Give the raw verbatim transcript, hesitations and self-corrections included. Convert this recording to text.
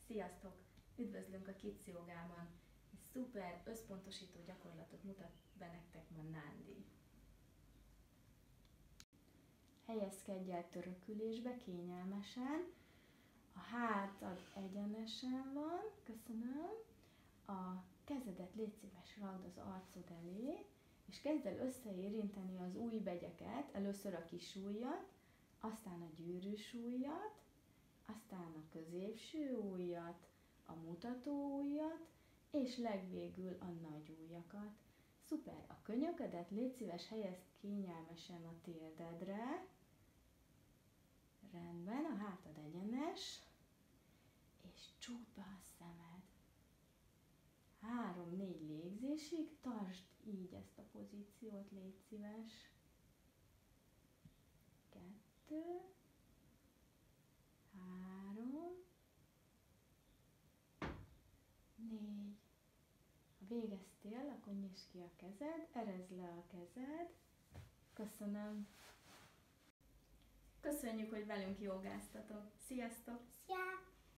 Sziasztok! Üdvözlünk a Kids Jogában! Egy szuper összpontosító gyakorlatot mutat be nektek ma Nándi. Helyezkedj el törökülésbe kényelmesen, a hátad egyenesen van, köszönöm, a kezedet légy szíves rakd az arcod elé, és kezd el összeérinteni az ujjbegyeket, először a kis ujjat, aztán a gyűrűs ujjat, aztán a középső ujjat, a mutató ujjat, és legvégül a nagy ujjakat. Szuper! A könyöködet légy szíves helyezd kényelmesen a térdedre. Rendben, a hátad egyenes, és csukd be a szemed. Három-négy légzésig tartsd így ezt a pozíciót, légy szíves. Kettő, három, négy. Ha végeztél, akkor nyisd ki a kezed, erezd le a kezed. Köszönöm. Köszönjük, hogy velünk jogáztatok. Sziasztok! Szia!